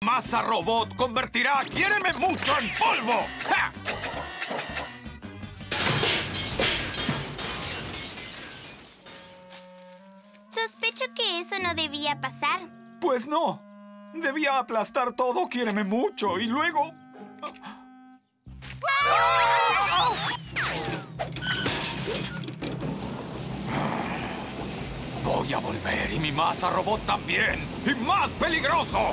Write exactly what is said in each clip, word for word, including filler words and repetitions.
masa robot convertirá a Quiéreme Mucho en polvo. ¡Ja! Sospecho que eso no debía pasar. Pues no. Debía aplastar todo Quiéreme Mucho y luego... ¡Ah! Voy a volver y mi masa robot también. ¡Y más peligroso!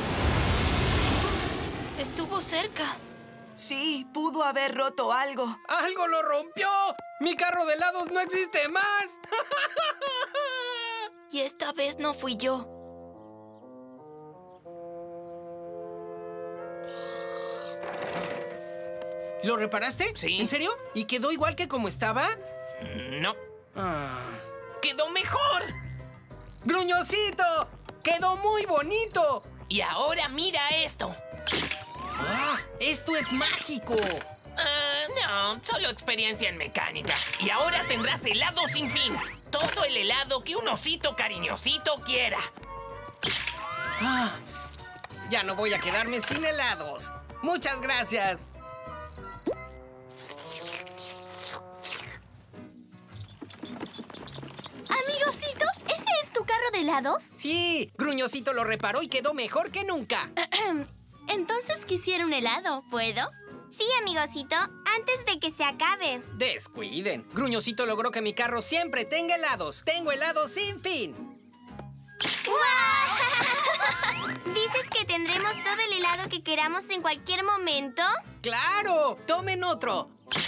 Estuvo cerca. Sí, pudo haber roto algo. ¡Algo lo rompió! ¡Mi carro de helados no existe más! Y esta vez no fui yo. ¿Lo reparaste? Sí. ¿En serio? ¿Y quedó igual que como estaba? No. Ah. ¡Quedó mejor! ¡Gruñosito! ¡Quedó muy bonito! Y ahora mira esto. ¡Ah! ¡Esto es mágico! Ah, no, solo experiencia en mecánica. Y ahora tendrás helado sin fin. Todo el helado que un osito cariñosito quiera. Ah, ya no voy a quedarme sin helados. Muchas gracias. Amigosito, ¿ese es tu carro de helados? Sí, Gruñosito lo reparó y quedó mejor que nunca. Entonces quisiera un helado, ¿puedo? Sí, amigosito, antes de que se acabe. Descuiden. Gruñosito logró que mi carro siempre tenga helados. Tengo helados sin fin. ¿Dices que tendremos todo el helado que queramos en cualquier momento? ¡Claro! ¡Tomen otro!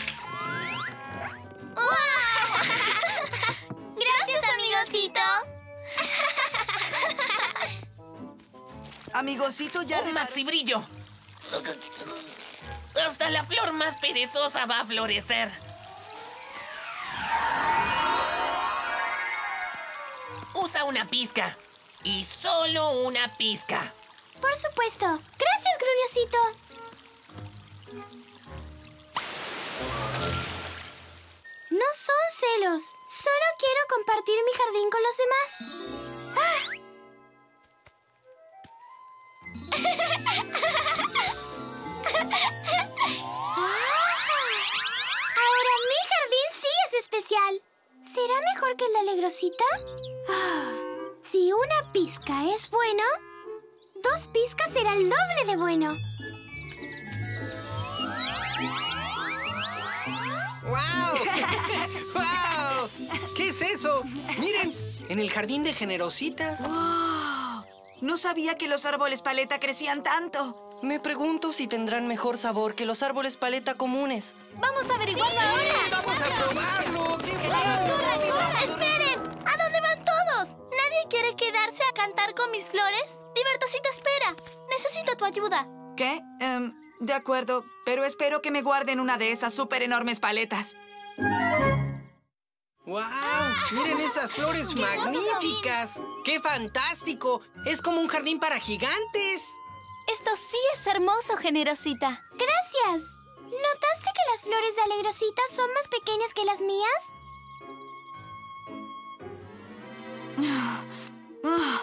¡Gracias, amigosito! Amigosito, ya... ¡Un maxi brillo! Hasta la flor más perezosa va a florecer. Usa una pizca. Y solo una pizca. Por supuesto. Gracias, Gruñosito. No son celos. Solo quiero compartir mi jardín con los demás. ¡Ah! Ahora mi jardín sí es especial. ¿Será mejor que el de Alegrosita? Ah, si una pizca es bueno, dos pizcas será el doble de bueno. ¡Wow! ¡Wow! ¿Qué es eso? Miren, en el jardín de Generosita. ¡Wow! No sabía que los árboles paleta crecían tanto. Me pregunto si tendrán mejor sabor que los árboles paleta comunes. ¡Vamos a averiguarlo ahora! ¡Vamos a probarlo! ¡Qué ¡Corre, bueno! corre! ¡Esperen! ¿A dónde van todos? ¿Nadie quiere quedarse a cantar con mis flores? Divertosito, espera. Necesito tu ayuda. ¿Qué? Em, de acuerdo, pero espero que me guarden una de esas súper enormes paletas. ¡Wow! ¡Miren esas flores magníficas! ¡Qué fantástico! ¡Es como un jardín para gigantes! Esto sí es hermoso, Generosita. Gracias. ¿Notaste que las flores de Alegrosita son más pequeñas que las mías? Ah, ah.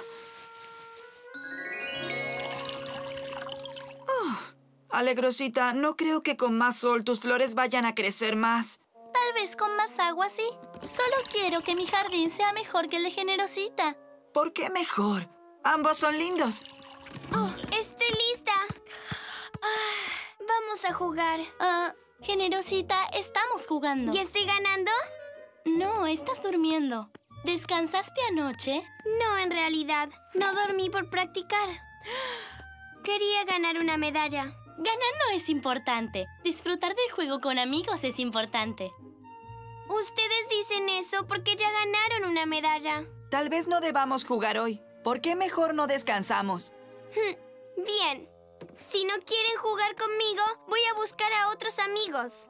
Ah, Alegrosita, no creo que con más sol tus flores vayan a crecer más. Tal vez con más agua, sí. Solo quiero que mi jardín sea mejor que el de Generosita. ¿Por qué mejor? Ambos son lindos. Oh, estoy lista. Ah, vamos a jugar. Ah, Generosita, estamos jugando. ¿Y estoy ganando? No, estás durmiendo. ¿Descansaste anoche? No, en realidad. No dormí por practicar. Quería ganar una medalla. Ganar no es importante. Disfrutar del juego con amigos es importante. Ustedes dicen eso porque ya ganaron una medalla. Tal vez no debamos jugar hoy. ¿Por qué mejor no descansamos? Bien. Si no quieren jugar conmigo, voy a buscar a otros amigos.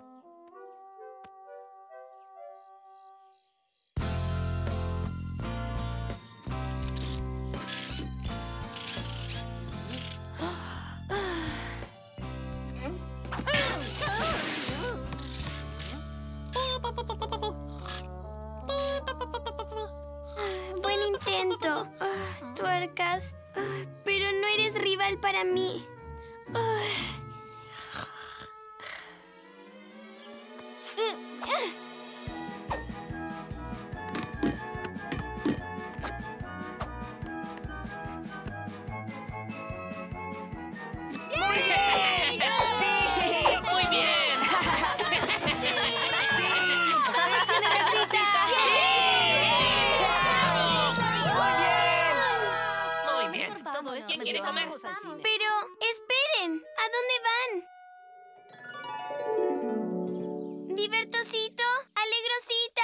Buen intento, ah, tuercas. Ah, pero no eres rival para mí. mi... ¡Muy bien! Muy bien. ¿Quién quiere comer? Pero, esperen. ¿A dónde van? Divertosito, Alegrosita.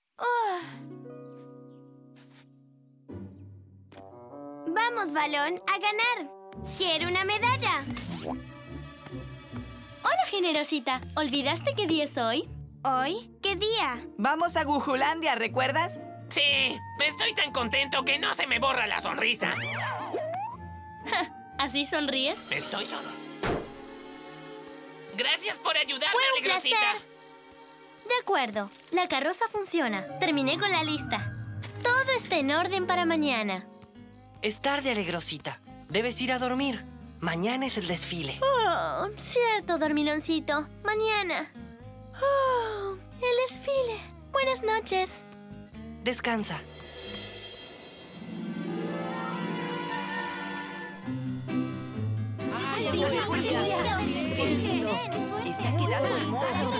Ugh. Vamos, balón, a ganar. Quiero una medalla. Hola, Generosita. ¿Olvidaste qué día es hoy? ¿Hoy? ¿Qué día? Vamos a Gujulandia, ¿recuerdas? Sí, estoy tan contento que no se me borra la sonrisa. ¿Así sonríes? Estoy solo. Gracias por ayudarme, Fue un Alegrosita. placer. De acuerdo. La carroza funciona. Terminé con la lista. Todo está en orden para mañana. Es tarde, Alegrosita. Debes ir a dormir. Mañana es el desfile. Oh, cierto, dormiloncito. Mañana. Oh, el desfile. Buenas noches. Descansa. Está quedando hermoso.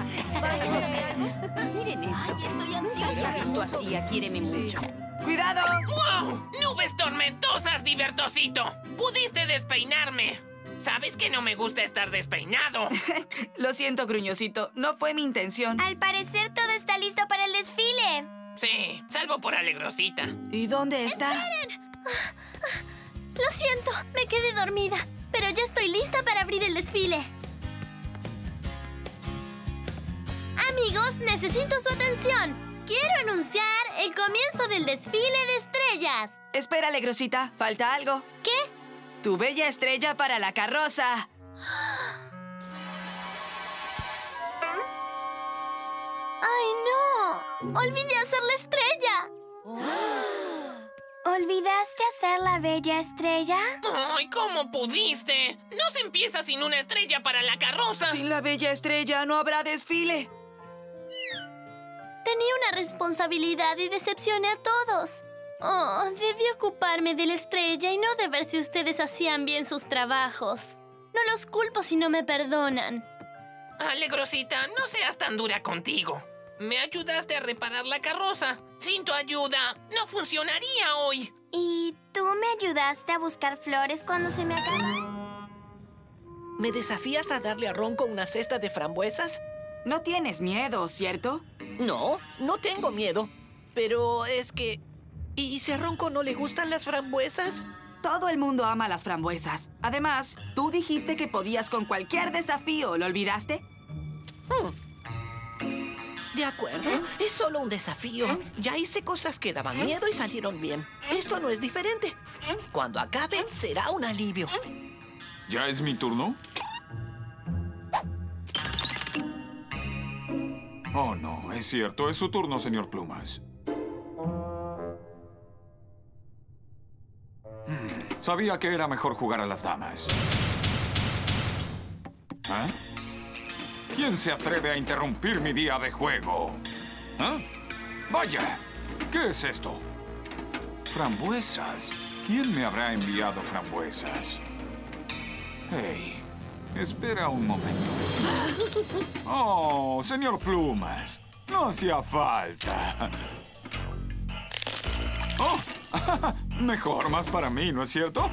Miren eso. Estoy ansiosa. Esto así, quiéreme mucho. ¡Cuidado! ¡Wow! ¡Nubes tormentosas, Divertosito! ¡Pudiste despeinarme! ¿Sabes que no me gusta estar despeinado? Lo siento, Gruñosito. No fue mi intención. Al parecer todo está listo para el desfile. Sí, salvo por Alegrosita. ¿Y dónde está? Lo siento, me quedé dormida. Pero ya estoy lista para abrir el desfile. Amigos, necesito su atención. Quiero anunciar el comienzo del desfile de estrellas. Espera, Alegrosita. Falta algo. ¿Qué? Tu bella estrella para la carroza. ¡Ay, no! ¡Olvidé hacer la estrella! ¿Olvidaste hacer la bella estrella? ¡Ay, cómo pudiste! ¡No se empieza sin una estrella para la carroza! Sin la bella estrella no habrá desfile. Tenía una responsabilidad y decepcioné a todos. Oh, debí ocuparme de la estrella y no de ver si ustedes hacían bien sus trabajos. No los culpo si no me perdonan. Alegrosita, no seas tan dura contigo. Me ayudaste a reparar la carroza. Sin tu ayuda, no funcionaría hoy. ¿Y tú me ayudaste a buscar flores cuando se me acabaron? ¿Me desafías a darle a Ronco una cesta de frambuesas? No tienes miedo, ¿cierto? No, no tengo miedo. Pero es que... ¿Y si a Ronco no le gustan las frambuesas? Todo el mundo ama las frambuesas. Además, tú dijiste que podías con cualquier desafío. ¿Lo olvidaste? Hmm. De acuerdo, es solo un desafío. Ya hice cosas que daban miedo y salieron bien. Esto no es diferente. Cuando acabe, será un alivio. ¿Ya es mi turno? Oh, no, es cierto. Es su turno, señor Plumas. Hmm, sabía que era mejor jugar a las damas. ¿Ah? ¿Quién se atreve a interrumpir mi día de juego? ¿Ah? ¡Vaya! ¿Qué es esto? ¿Frambuesas? ¿Quién me habrá enviado frambuesas? Hey, espera un momento. Oh, señor Plumas, no hacía falta. Oh, mejor, más para mí, ¿no es cierto?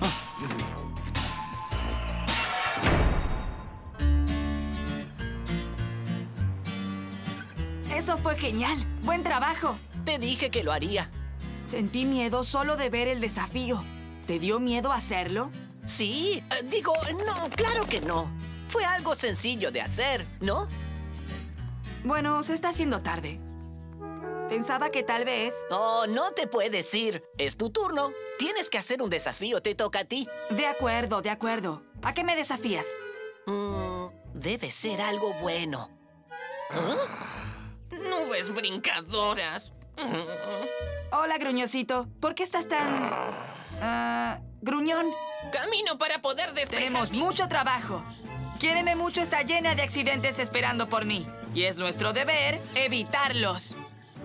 Eso fue genial. Buen trabajo. Te dije que lo haría. Sentí miedo solo de ver el desafío. ¿Te dio miedo hacerlo? Sí, eh, digo, no, claro que no. Fue algo sencillo de hacer, ¿no? Bueno, se está haciendo tarde. Pensaba que tal vez... Oh, no te puedes ir. Es tu turno. Tienes que hacer un desafío. Te toca a ti. De acuerdo, de acuerdo. ¿A qué me desafías? Mm, debe ser algo bueno. ¿Ah? Nubes brincadoras. Hola, Gruñosito. ¿Por qué estás tan... ah, gruñón? Camino para poder despejar. Tenemos mi- mucho trabajo. Quiéreme mucho está llena de accidentes esperando por mí. Y es nuestro deber evitarlos.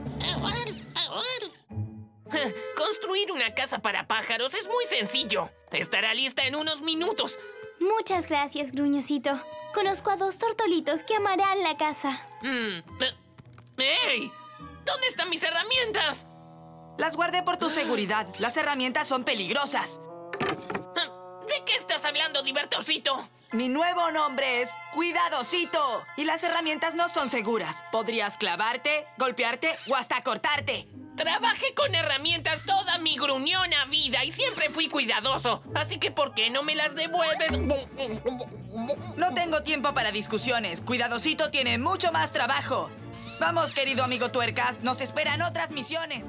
Construir una casa para pájaros es muy sencillo. Estará lista en unos minutos. Muchas gracias, Gruñosito. Conozco a dos tortolitos que amarán la casa. Mm, eh, ¡Ey! ¿Dónde están mis herramientas? Las guardé por tu seguridad. Las herramientas son peligrosas. ¿De qué estás hablando, Divertosito? Mi nuevo nombre es Cuidadosito. Y las herramientas no son seguras. Podrías clavarte, golpearte o hasta cortarte. Trabajé con herramientas toda mi gruñona vida y siempre fui cuidadoso. Así que, ¿por qué no me las devuelves? No tengo tiempo para discusiones. Cuidadosito tiene mucho más trabajo. Vamos, querido amigo Tuercas. Nos esperan otras misiones.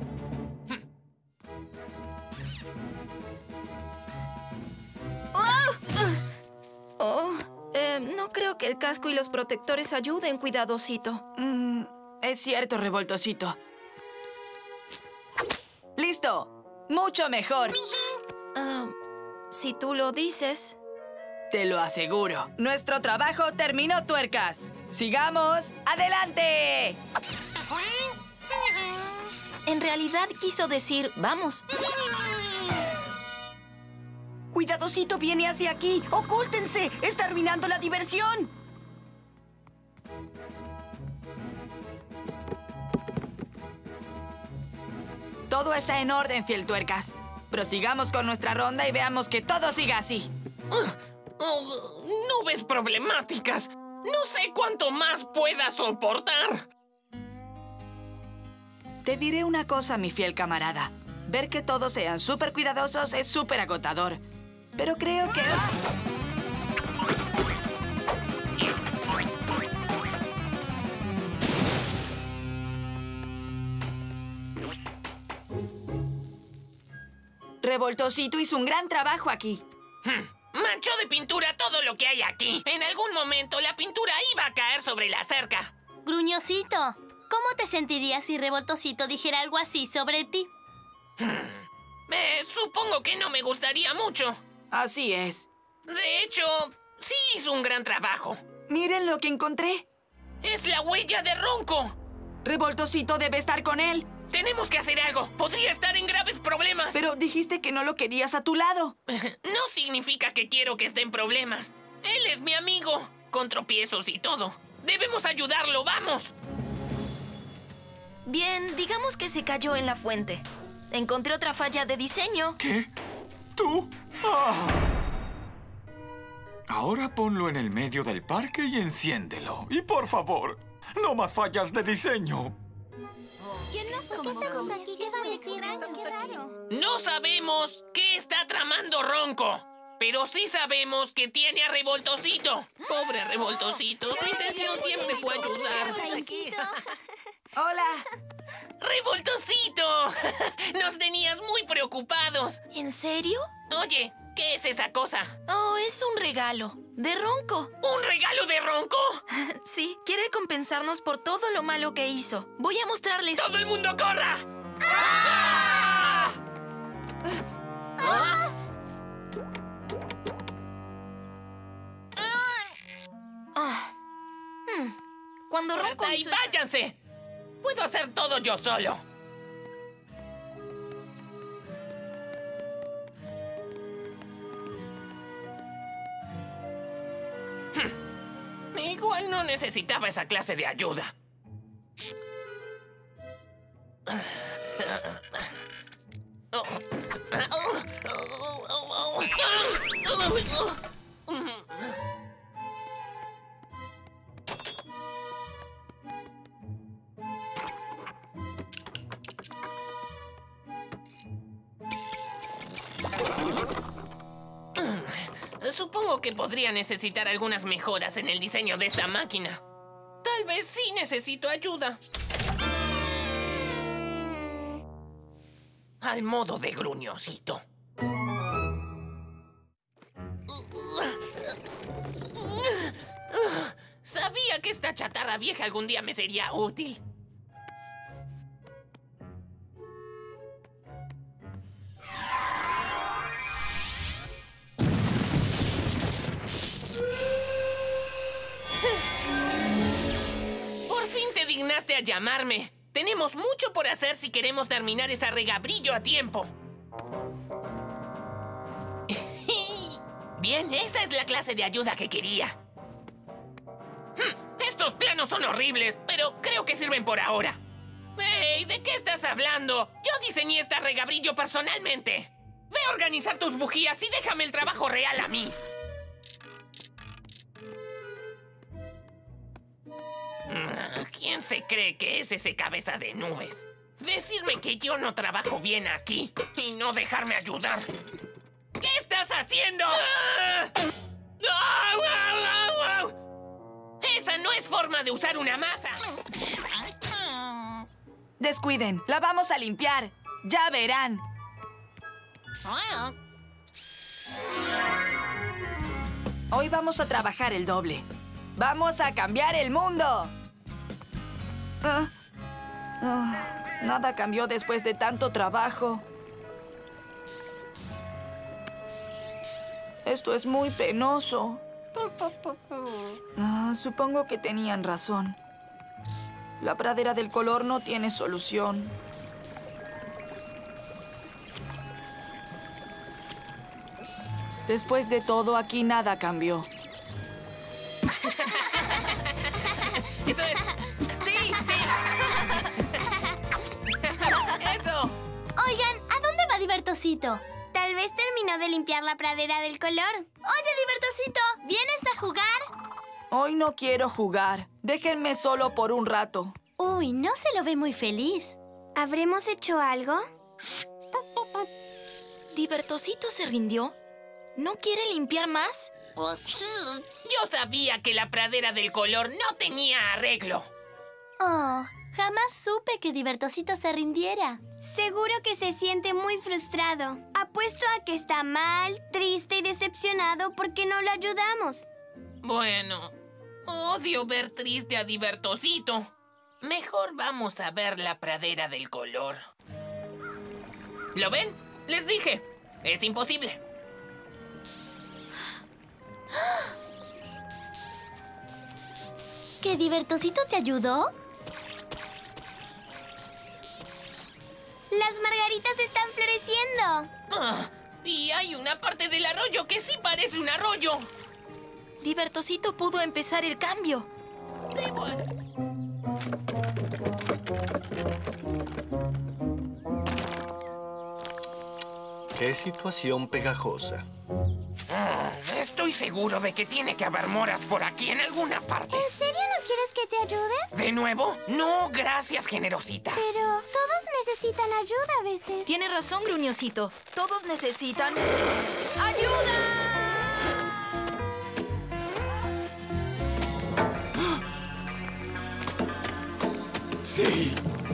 Oh, eh, no creo que el casco y los protectores ayuden, Cuidadosito. Mm, es cierto, Revoltosito. ¡Listo! ¡Mucho mejor! Ah, si tú lo dices. Te lo aseguro. Nuestro trabajo terminó, Tuercas. ¡Sigamos! ¡Adelante! En realidad quiso decir, vamos. Cuidadosito viene hacia aquí. ¡Ocúltense! ¡Está arruinando la diversión! Todo está en orden, fiel Tuercas. Prosigamos con nuestra ronda y veamos que todo siga así. Oh, nubes problemáticas. No sé cuánto más pueda soportar. Te diré una cosa, mi fiel camarada. Ver que todos sean súper cuidadosos es súper agotador. Pero creo que... Revoltosito hizo un gran trabajo aquí. Hmm. Manchó de pintura todo lo que hay aquí. En algún momento la pintura iba a caer sobre la cerca. Gruñosito, ¿cómo te sentirías si Revoltosito dijera algo así sobre ti? Hmm. Eh, supongo que no me gustaría mucho. Así es. De hecho, sí hizo un gran trabajo. Miren lo que encontré. Es la huella de Ronco. Revoltosito debe estar con él. Tenemos que hacer algo. Podría estar en graves problemas. Pero dijiste que no lo querías a tu lado. No significa que quiero que esté en problemas. Él es mi amigo, con tropiezos y todo. Debemos ayudarlo, vamos. Bien, digamos que se cayó en la fuente. Encontré otra falla de diseño. ¿Qué? ¿Tú? ¡Ah! Ahora ponlo en el medio del parque y enciéndelo. Y por favor, no más fallas de diseño. ¿Quién nos convocó? Aquí, ¿qué muy extraño, qué raro. No sabemos qué está tramando Ronco, pero sí sabemos que tiene a Revoltosito. Pobre Revoltosito, su intención siempre fue ayudar. ¡Hola! ¡Revoltosito! Nos tenías muy preocupados. ¿En serio? Oye, ¿qué es esa cosa? Oh, es un regalo. De Ronco. ¿Un regalo de Ronco? Sí, quiere compensarnos por todo lo malo que hizo. Voy a mostrarles. ¡Todo el mundo corra! ¡Ah! ¡Ah! Ah. Hmm. Cuando Ronco ¡Corta y hizo... váyanse! Puedo hacer todo yo solo. Hmm. Igual no necesitaba esa clase de ayuda. Supongo que podría necesitar algunas mejoras en el diseño de esta máquina. Tal vez sí necesito ayuda. Al modo de Gruñosito. Sabía que esta chatarra vieja algún día me sería útil. a llamarme. Tenemos mucho por hacer si queremos terminar esa regabrillo a tiempo. Bien, esa es la clase de ayuda que quería. Hmm, estos planos son horribles, pero creo que sirven por ahora. ¡Hey! ¿De qué estás hablando? Yo diseñé esta regabrillo personalmente. Ve a organizar tus bujías y déjame el trabajo real a mí. ¿Quién se cree que es ese cabeza de nubes? Decirme que yo no trabajo bien aquí y no dejarme ayudar. ¿Qué estás haciendo? ¡Ah! ¡Au, au, au, au! Esa no es forma de usar una masa. Descuiden, la vamos a limpiar. Ya verán. Hoy vamos a trabajar el doble. ¡Vamos a cambiar el mundo! Ah, ah, nada cambió después de tanto trabajo. Esto es muy penoso. Ah, supongo que tenían razón. La pradera del color no tiene solución. Después de todo, aquí nada cambió. ¡Eso es! ¡Sí, sí! ¡Eso! Oigan, ¿a dónde va Divertosito? Tal vez terminó de limpiar la pradera del color. Oye, Divertosito, ¿vienes a jugar? Hoy no quiero jugar. Déjenme solo por un rato. Uy, no se lo ve muy feliz. ¿Habremos hecho algo? ¿Divertosito se rindió? ¿No quiere limpiar más? Yo sabía que la pradera del color no tenía arreglo. Oh, jamás supe que Divertosito se rindiera. Seguro que se siente muy frustrado. Apuesto a que está mal, triste y decepcionado porque no lo ayudamos. Bueno, odio ver triste a Divertosito. Mejor vamos a ver la pradera del color. ¿Lo ven? Les dije. Es imposible. ¿Que Divertosito te ayudó? ¡Las margaritas están floreciendo! Ah, y hay una parte del arroyo que sí parece un arroyo. Divertosito pudo empezar el cambio. Debo... ¡Qué situación pegajosa! Estoy seguro de que tiene que haber moras por aquí en alguna parte. ¿En serio no quieres que te ayude? ¿De nuevo? No, gracias, generosita. Pero todos necesitan ayuda a veces. Tiene razón, Gruñosito. Todos necesitan... ¡ayuda! ¡Sí!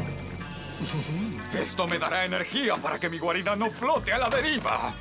Esto me dará energía para que mi guarida no flote a la deriva.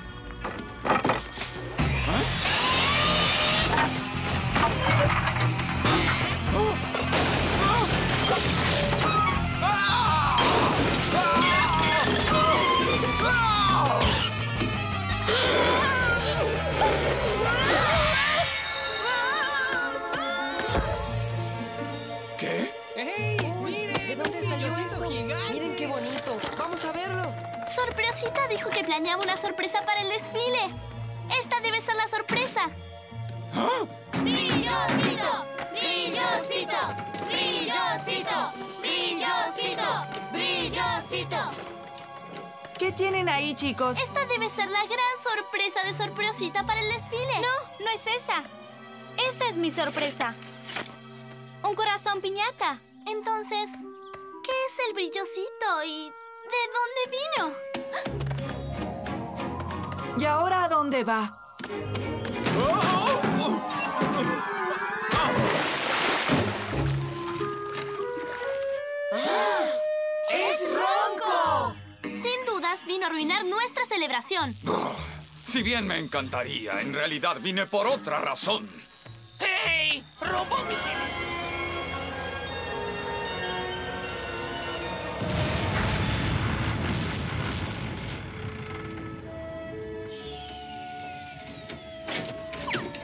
¿Qué? ¡Hey! ¡Miren! ¿De dónde salió eso? ¡Miren qué bonito! ¡Vamos a verlo! Sorpresita dijo que planeaba una sorpresa para el desfile. Esta debe ser la sorpresa. ¿Ah? ¡Brillosito! ¡Brillosito! ¡Brillosito! ¡Brillosito! ¡Brillosito! ¿Qué tienen ahí, chicos? Esta debe ser la gran sorpresa de Sorpresita para el desfile. No, no es esa. Esta es mi sorpresa. Un corazón piñata. Entonces, ¿qué es el brillosito y de dónde vino? ¿Y ahora a dónde va? ¡Es Ronco! Sin dudas vino a arruinar nuestra celebración. Si bien me encantaría, en realidad vine por otra razón. ¡Hey! ¡Robó mi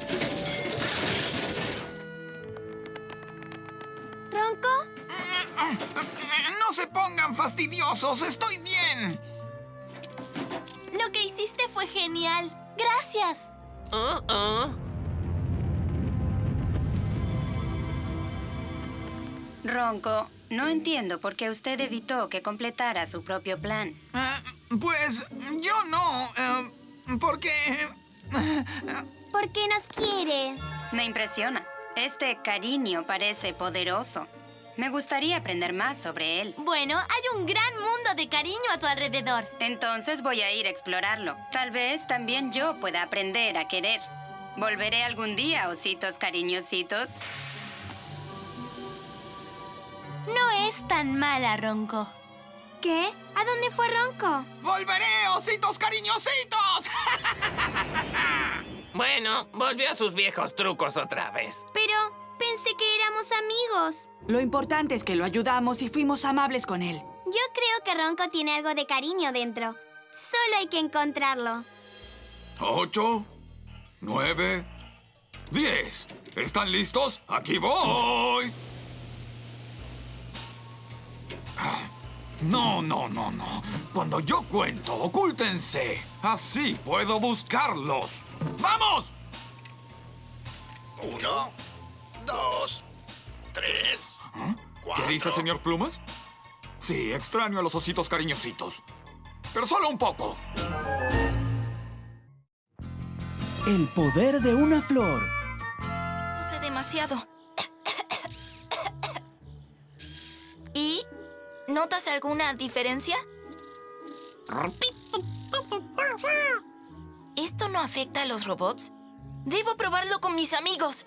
¿Ronco? No se pongan fastidiosos, estoy bien. Lo que hiciste fue genial. Gracias. Uh -uh. Ronco, no entiendo por qué usted evitó que completara su propio plan. Uh, pues yo no, uh, porque... Porque nos quiere. Me impresiona. Este cariño parece poderoso. Me gustaría aprender más sobre él. Bueno, hay un gran mundo de cariño a tu alrededor. Entonces voy a ir a explorarlo. Tal vez también yo pueda aprender a querer. ¿Volveré algún día, ositos cariñositos? No es tan mala, Ronco. ¿Qué? ¿A dónde fue Ronco? ¡Volveré, ositos cariñositos! Bueno, volvió a sus viejos trucos otra vez. Pero pensé que éramos amigos. Lo importante es que lo ayudamos y fuimos amables con él. Yo creo que Ronco tiene algo de cariño dentro. Solo hay que encontrarlo. Ocho, nueve, diez. ¿Están listos? ¡Aquí voy! No, no, no, no. Cuando yo cuento, ocúltense. Así puedo buscarlos. ¡Vamos! Uno, dos, tres, ¿Ah? cuatro... ¿Qué dice, señor Plumas? Sí, extraño a los ositos cariñositos. Pero solo un poco. El poder de una flor. Sucede demasiado. ¿Y notas alguna diferencia? ¿Esto no afecta a los robots? Debo probarlo con mis amigos.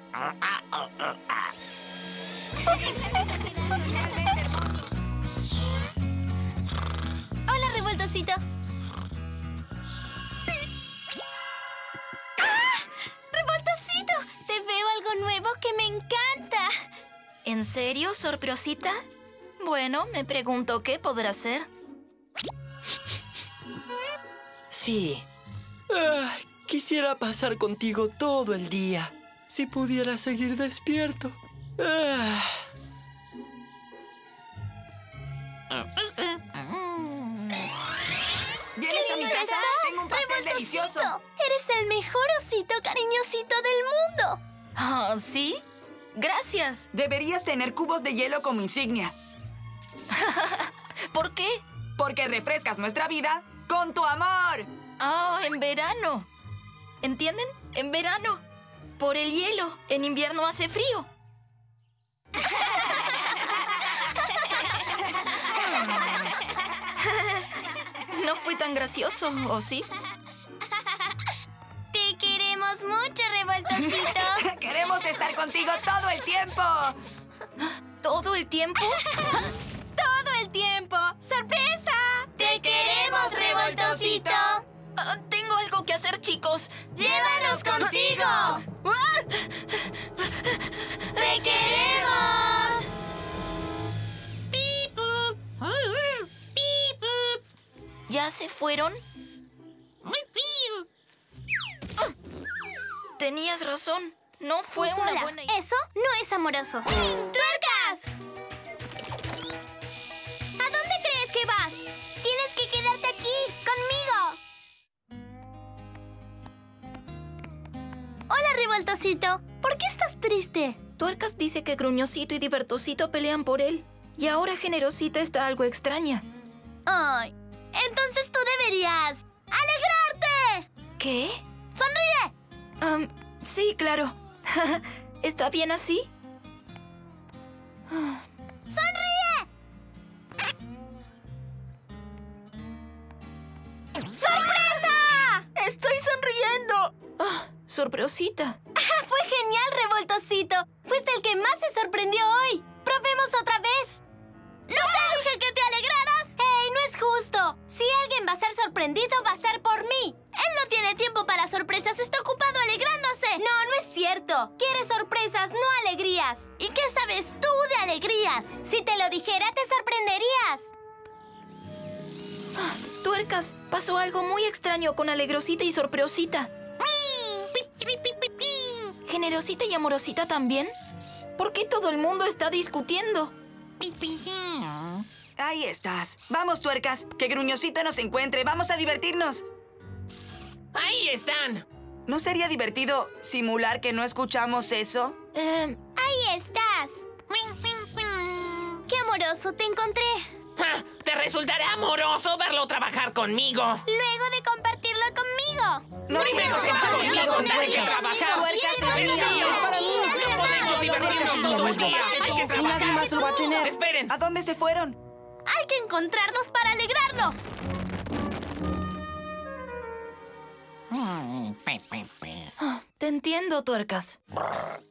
Hola, Revoltosito. ¡Ah! ¡Revoltosito! Te veo algo nuevo que me encanta. ¿En serio, sorpresita? Bueno, me pregunto qué podrá ser. Sí. Ah, quisiera pasar contigo todo el día. Si pudiera seguir despierto. Ah. ¿Vienes a mi casa? Tengo un pastel delicioso. Eres el mejor osito cariñosito del mundo. ¿Ah, sí? Gracias. Deberías tener cubos de hielo como insignia. ¿Por qué? Porque refrescas nuestra vida con tu amor. Ah, en verano. ¿Entienden? En verano. Por el hielo. En invierno hace frío. No fue tan gracioso, ¿o sí? Te queremos mucho, Revoltosito. Queremos estar contigo todo el tiempo. ¿Todo el tiempo? ¡Todo el tiempo! ¡Sorpresa! ¡Te queremos, Revoltosito! Uh, tengo algo que hacer, chicos. ¡Llévanos contigo! ¡Te queremos! ¿Ya se fueron? Tenías razón. No fue Úrsula, una buena idea. Eso no es amoroso. ¡Tuercas! ¿A dónde crees que vas? Tienes que quedarte aquí, conmigo. Hola, Revoltosito. ¿Por qué estás triste? Tuercas dice que Gruñosito y Divertosito pelean por él. Y ahora Generosita está algo extraña. Ay, entonces tú deberías alegrarte. ¿Qué? ¡Sonríe! Um, sí, claro. ¿Está bien así? ¡Sonríe! ¡Sorpresa! ¡Estoy sonriendo! Ah, sorpresita. Ah, fue genial, Revoltosito. Fuiste el que más se sorprendió hoy. ¡Probemos otra vez! ¡No te dije que te alegraras! ¡Ey, no es justo! Si alguien va a ser sorprendido, va a ser por mí. Él no tiene tiempo para sorpresas. Está ocupado alegrándose. No, no es cierto. Quiere sorpresas, no alegrías. ¿Y qué sabes tú de alegrías? Si te lo dijera, te sorprenderías. Ah, Tuercas, pasó algo muy extraño con Alegrosita y Sorpresita. ¿Generosita y Amorosita también? ¿Por qué todo el mundo está discutiendo? Ahí estás. Vamos, tuercas. Que Gruñosito nos encuentre. Vamos a divertirnos. ¡Ahí están! ¿No sería divertido simular que no escuchamos eso? Eh... Ahí estás. ¡Qué amoroso! ¡Te encontré! Ja, ¡te resultará amoroso verlo trabajar conmigo! Luego de compartirlo conmigo. No, primero se va conmigo, tiene que trabajar. Tuercas, es mío, es para mí. No podemos divertirnos todo el día. Hay que Y nadie más lo va a tener. Esperen. ¿A dónde se fueron? Hay que encontrarnos para alegrarnos. Te entiendo, tuercas.